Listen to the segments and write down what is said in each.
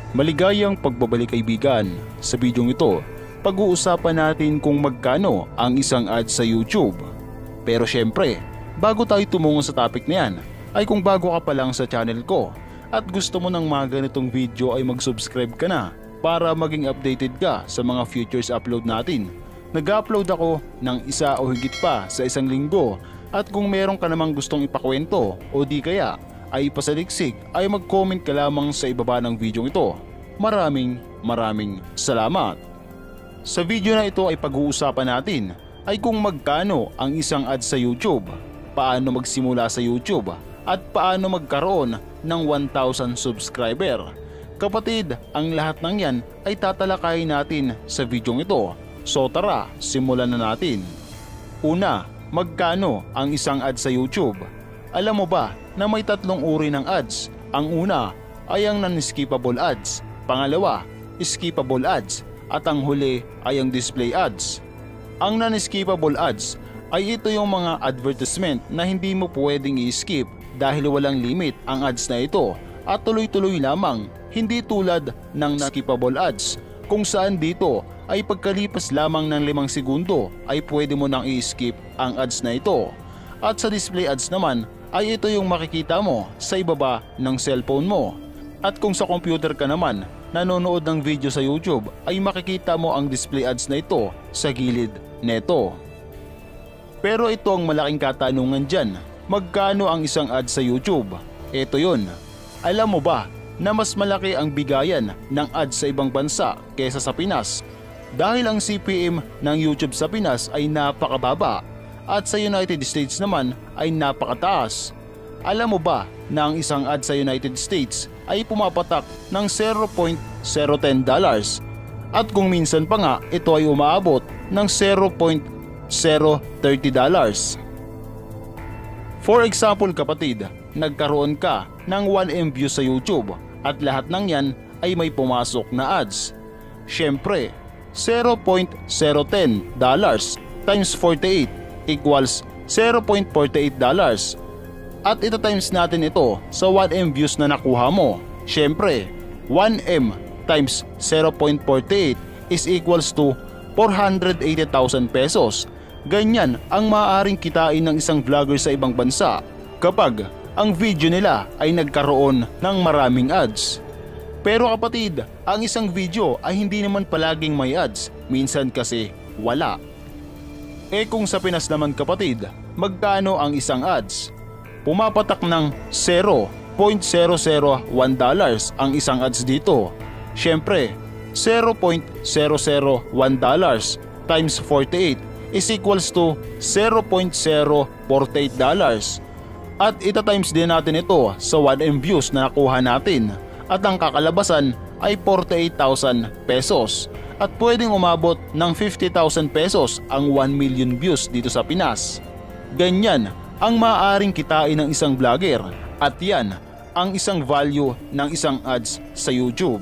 Maligayang pagbabalik kaibigan. Sa bidyong ito, pag-uusapan natin kung magkano ang isang ad sa YouTube. Pero syempre, bago tayo tumungo sa topic na yan, ay kung bago ka pa lang sa channel ko at gusto mo ng mga ganitong video ay mag-subscribe ka na para maging updated ka sa mga futures upload natin. Nag-upload ako ng isa o higit pa sa isang linggo at kung meron ka namang gustong ipakwento o di kaya ay pasaliksik ay mag-comment ka lamang sa ibaba ng video ito. Maraming salamat. Sa video na ito ay pag-uusapan natin ay kung magkano ang isang ad sa YouTube, paano magsimula sa YouTube at paano magkaroon ng 1,000 subscriber. Kapatid, ang lahat ng yan ay tatalakayin natin sa video ito. So tara, simulan na natin. Una, magkano ang isang ad sa YouTube? Alam mo ba na may tatlong uri ng ads? Ang una ay ang non-skippable ads, pangalawa, skippable ads, at ang huli ay ang display ads. Ang non-skippable ads ay ito yung mga advertisement na hindi mo pwedeng i-skip dahil walang limit ang ads na ito at tuloy-tuloy lamang, hindi tulad ng skippable ads kung saan dito ay pagkalipas lamang ng 5 segundo ay pwede mo nang i-skip ang ads na ito. At sa display ads naman ay ito yung makikita mo sa ibaba ng cellphone mo. At kung sa computer ka naman nanonood ng video sa YouTube ay makikita mo ang display ads na ito sa gilid neto. Pero ito ang malaking katanungan dyan, magkano ang isang ad sa YouTube? Ito yun. Alam mo ba na mas malaki ang bigayan ng ads sa ibang bansa kaysa sa Pinas? Dahil ang CPM ng YouTube sa Pinas ay napakababa at sa United States naman ay napakataas. Alam mo ba na ang isang ad sa United States ay pumapatak ng $0.010 at kung minsan pa nga ito ay umaabot ng $0.030. For example kapatid, nagkaroon ka ng 1M views sa YouTube at lahat ng yan ay may pumasok na ads. Syempre, $0.010 times 48 equals $0.48 at ito times natin ito sa 1M views na nakuha mo. Syempre, 1M times 0.48 is equals to 480,000 pesos. Ganyan ang maaaring kitain ng isang vlogger sa ibang bansa kapag ang video nila ay nagkaroon ng maraming ads. Pero kapatid, ang isang video ay hindi naman palaging may ads, minsan kasi wala. Kung sa Pinas naman kapatid, magkano ang isang ads? Pumapatak ng $0.001 ang isang ads dito. Syempre, $0.001 times 48 is equals to $0.048. At ita times din natin ito sa 1M views na nakuha natin. At ang kakalabasan ay 48,000 pesos at pwedeng umabot ng 50,000 pesos ang 1 million views dito sa Pinas. Ganyan ang maaaring kitain ng isang vlogger at yan ang isang value ng isang ads sa YouTube.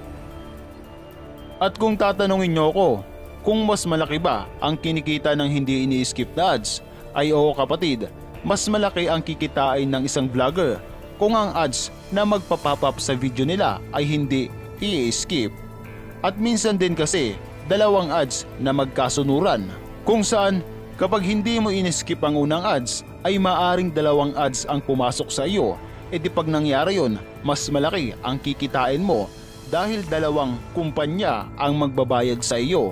At kung tatanungin nyo ko kung mas malaki ba ang kinikita ng hindi ini-skip na ads, ay oo kapatid, mas malaki ang kikitain ng isang vlogger kung ang ads na magpa-pop up sa video nila ay hindi i-skip. At minsan din kasi dalawang ads na magkasunuran kung saan kapag hindi mo in-skip ang unang ads ay maaring dalawang ads ang pumasok sa iyo. Di pag nangyari yon, mas malaki ang kikitain mo dahil dalawang kumpanya ang magbabayad sa iyo.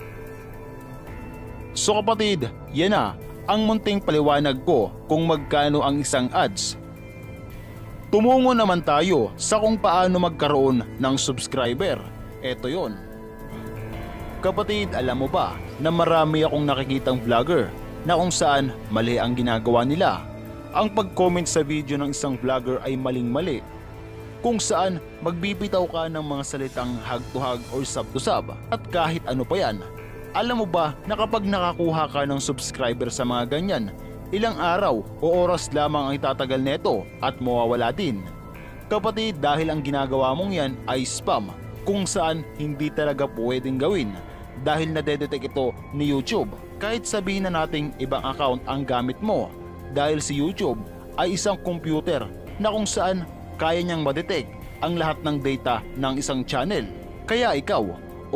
So kapatid, yan na ang munting paliwanag ko kung magkano ang isang ads. Tumungo naman tayo sa kung paano magkaroon ng subscriber. Eto yon. Kapatid, alam mo ba na marami akong nakikitang vlogger na kung saan mali ang ginagawa nila? Ang pag-comment sa video ng isang vlogger ay maling-mali. Kung saan magbibitaw ka ng mga salitang hug to hug or sub to sub at kahit ano pa yan. Alam mo ba na kapag nakakuha ka ng subscriber sa mga ganyan, ilang araw o oras lamang ang itatagal neto at mawawala din. Kapatid, dahil ang ginagawa mong yan ay spam kung saan hindi talaga pwedeng gawin dahil nadedetect ito ni YouTube. Kahit sabihin na nating ibang account ang gamit mo dahil si YouTube ay isang computer na kung saan kaya niyang madetect ang lahat ng data ng isang channel. Kaya ikaw,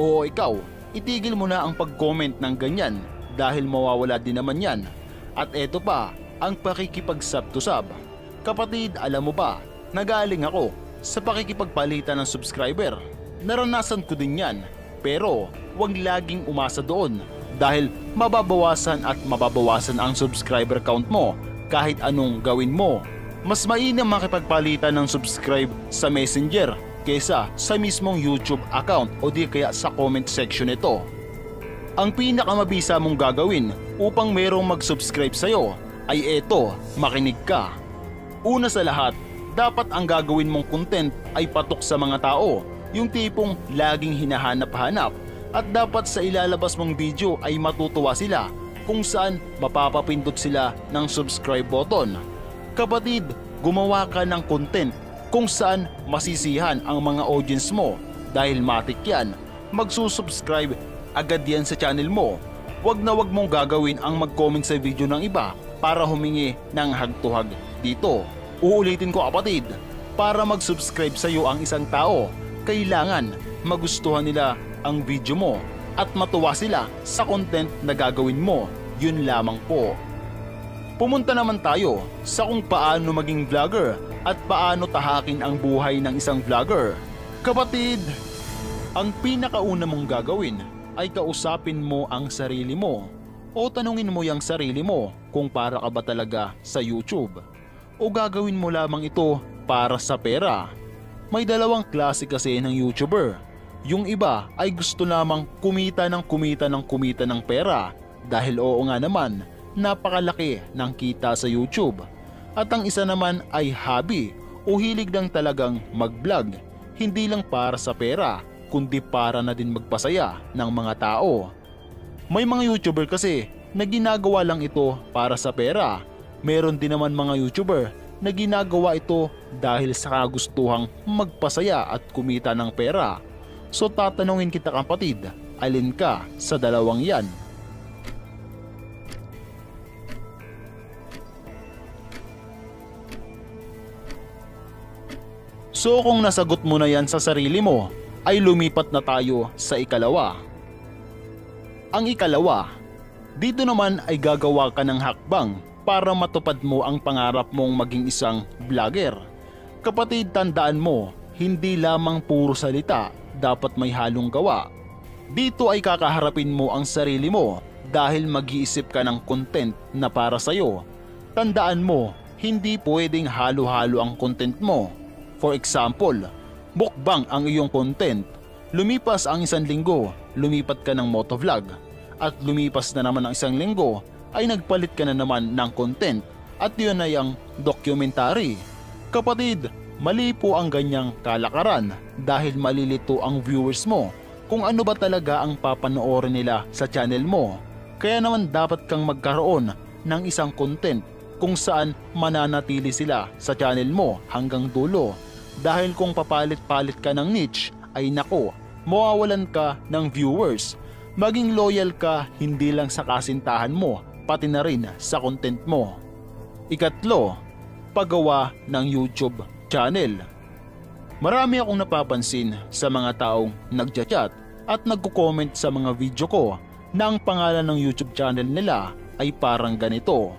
itigil mo na ang pag-comment ng ganyan dahil mawawala din naman yan. At eto pa, ang pakikipag-sub to sub. Kapatid, alam mo ba, nagaling ako sa pakikipagpalitan ng subscriber. Naranasan ko din yan, pero huwag laging umasa doon dahil mababawasan ang subscriber count mo kahit anong gawin mo. Mas mainam makipagpalitan ng subscribe sa Messenger kesa sa mismong YouTube account o di kaya sa comment section nito. Ang pinakamabisa mong gagawin upang merong mag-subscribe sa'yo ay eto, makinig ka. Una sa lahat, dapat ang gagawin mong content ay patok sa mga tao, yung tipong laging hinahanap-hanap, at dapat sa ilalabas mong video ay matutuwa sila kung saan mapapapindot sila ng subscribe button. Kapatid, gumawa ka ng content kung saan masisihan ang mga audience mo dahil matik yan, magsusubscribe agad yan sa channel mo. Wag na wag mong gagawin ang mag-comment sa video ng iba para humingi ng hagtuhag dito. Uulitin ko kapatid, para mag-subscribe sa iyo ang isang tao, kailangan magustuhan nila ang video mo at matuwa sila sa content na gagawin mo. Yun lamang po. Pumunta naman tayo sa kung paano maging vlogger at paano tahakin ang buhay ng isang vlogger. Kapatid, ang pinakauna mong gagawin ay kausapin mo ang sarili mo o tanungin mo yung sarili mo kung para ka ba talaga sa YouTube o gagawin mo lamang ito para sa pera. May dalawang klase kasi ng YouTuber. Yung iba ay gusto lamang kumita ng pera dahil oo nga naman, napakalaki ng kita sa YouTube. At ang isa naman ay hobby o hilig lang talagang mag-vlog, hindi lang para sa pera kundi para na din magpasaya ng mga tao. May mga YouTuber kasi na ginagawa lang ito para sa pera. Meron din naman mga YouTuber na ginagawa ito dahil sa kagustuhang magpasaya at kumita ng pera. So tatanungin kita kapatid, alin ka sa dalawang yan? So kung nasagot mo na yan sa sarili mo, ay lumipat na tayo sa ikalawa. Ang ikalawa, dito naman ay gagawa ka ng hakbang para matupad mo ang pangarap mong maging isang vlogger. Kapatid, tandaan mo, hindi lamang puro salita, dapat may halong gawa. Dito ay kakaharapin mo ang sarili mo dahil mag-iisip ka ng content na para sa'yo. Tandaan mo, hindi pwedeng halo-halo ang content mo. For example, mukbang ang iyong content. Lumipas ang isang linggo, lumipat ka ng motovlog. At lumipas na naman ang isang linggo, ay nagpalit ka na naman ng content. At yun ay ang documentary. Kapatid, mali po ang ganyang kalakaran dahil malilito ang viewers mo kung ano ba talaga ang papanoorin nila sa channel mo. Kaya naman dapat kang magkaroon ng isang content kung saan mananatili sila sa channel mo hanggang dulo. Dahil kung papalit-palit ka ng niche ay nako, mawawalan ka ng viewers. Maging loyal ka hindi lang sa kasintahan mo, pati na rin sa content mo. Ikatlo, paggawa ng YouTube channel. Marami akong napapansin sa mga taong nagchat-chat at nagko-comment sa mga video ko na ang pangalan ng YouTube channel nila ay parang ganito.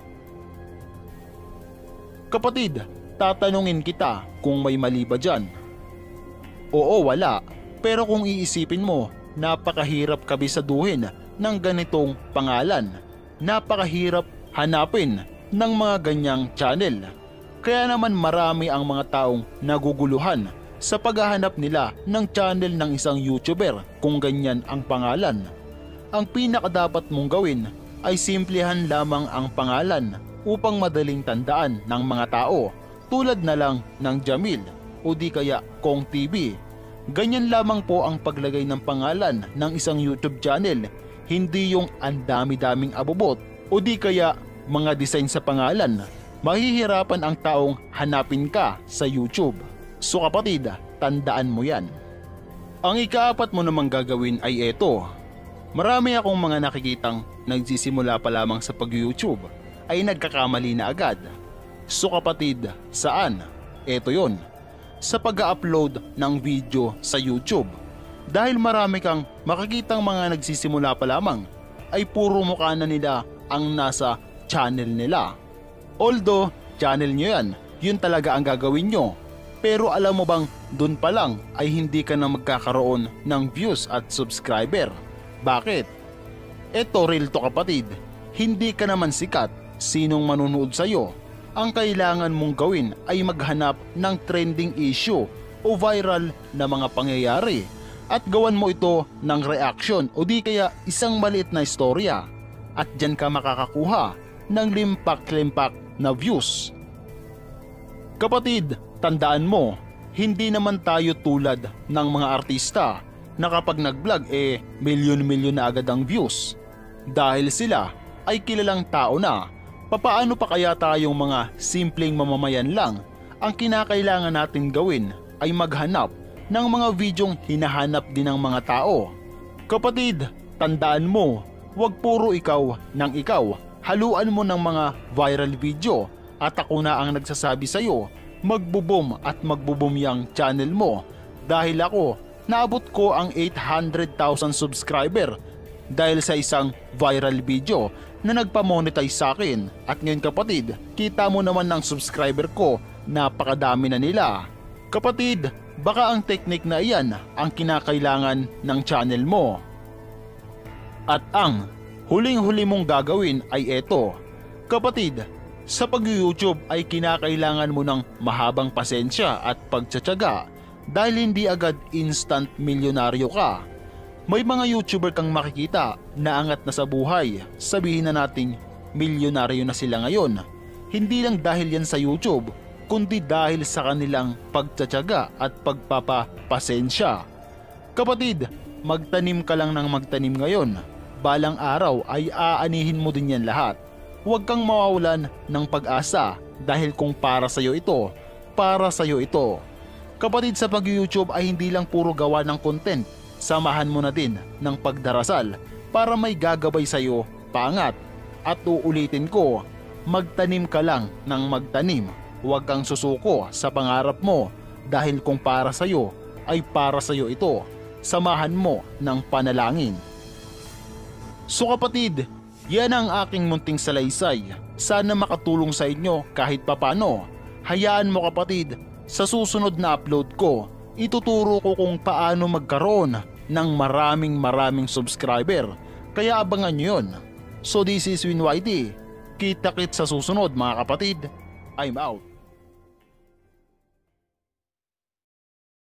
Kapatid, tatanungin kita kung may mali ba dyan. Oo, wala. Pero kung iisipin mo, napakahirap kabisaduhin ng ganitong pangalan. Napakahirap hanapin ng mga ganyang channel. Kaya naman marami ang mga taong naguguluhan sa paghahanap nila ng channel ng isang YouTuber kung ganyan ang pangalan. Ang pinakadapat mong gawin ay simplihan lamang ang pangalan upang madaling tandaan ng mga tao, tulad na lang ng Jamil o di kaya Kong TV. Ganyan lamang po ang paglagay ng pangalan ng isang YouTube channel, hindi yung andami-daming abobot o di kaya mga design sa pangalan. Mahihirapan ang taong hanapin ka sa YouTube. So kapatid, tandaan mo yan. Ang ikaapat mo namang gagawin ay eto. Marami akong mga nakikitang nagsisimula pa lamang sa pag-YouTube ay nagkakamali na agad. So kapatid, saan? Eto yon. sa pag-upload ng video sa YouTube. Dahil marami kang makikitang mga nagsisimula pa lamang ay puro mukha na nila ang nasa channel nila. Although channel nyo yan, yun talaga ang gagawin nyo. Pero alam mo bang dun pa lang ay hindi ka na magkakaroon ng views at subscriber? Bakit? Eto real to kapatid, hindi ka naman sikat, sinong manunood sa'yo? Ang kailangan mong gawin ay maghanap ng trending issue o viral na mga pangyayari at gawan mo ito ng reaction o di kaya isang maliit na istorya at dyan ka makakakuha ng limpak-limpak na views. Kapatid, tandaan mo, hindi naman tayo tulad ng mga artista na kapag nag-vlog milyon-milyon na agad ang views. Dahil sila ay kilalang tao na, papaano pa kaya tayong mga simpleng mamamayan lang? Ang kinakailangan natin gawin ay maghanap ng mga videong hinahanap din ng mga tao. Kapatid, tandaan mo, huwag puro ikaw ng ikaw. Haluan mo ng mga viral video at ako na ang nagsasabi sa'yo, magbo-boom at magbo-boom yang channel mo. Dahil ako, naabot ko ang 800,000 subscriber dahil sa isang viral video na nagpa-monetize sa akin. At ngayon kapatid, kita mo naman ng subscriber ko, napakadami na nila. Kapatid, baka ang technique na iyan ang kinakailangan ng channel mo. At ang huling-huli mong gagawin ay eto. Kapatid, sa pag-YouTube ay kinakailangan mo ng mahabang pasensya at pagtsatsaga dahil hindi agad instant milyonaryo ka. May mga YouTuber kang makikita na angat na sa buhay, sabihin na nating milyonaryo na sila ngayon. Hindi lang dahil yan sa YouTube, kundi dahil sa kanilang pagtsatsaga at pagpapapasensya. Kapatid, magtanim ka lang ng magtanim ngayon. Balang araw ay aanihin mo din yan lahat. Huwag kang mawawalan ng pag-asa dahil kung para sa'yo ito, para sa'yo ito. Kapatid, sa pag-YouTube ay hindi lang puro gawa ng content. Samahan mo na din ng pagdarasal para may gagabay sa'yo pangat. At uulitin ko, magtanim ka lang ng magtanim. Huwag kang susuko sa pangarap mo dahil kung para sa'yo ay para sa'yo ito. Samahan mo ng panalangin. So kapatid, yan ang aking munting salaysay. Sana makatulong sa inyo kahit papano. Hayaan mo kapatid, sa susunod na upload ko, ituturo ko kung paano magkaroon ng maraming subscriber. Kaya abangan nyo yun. So this is Win YT. Kita-kit sa susunod mga kapatid. I'm out.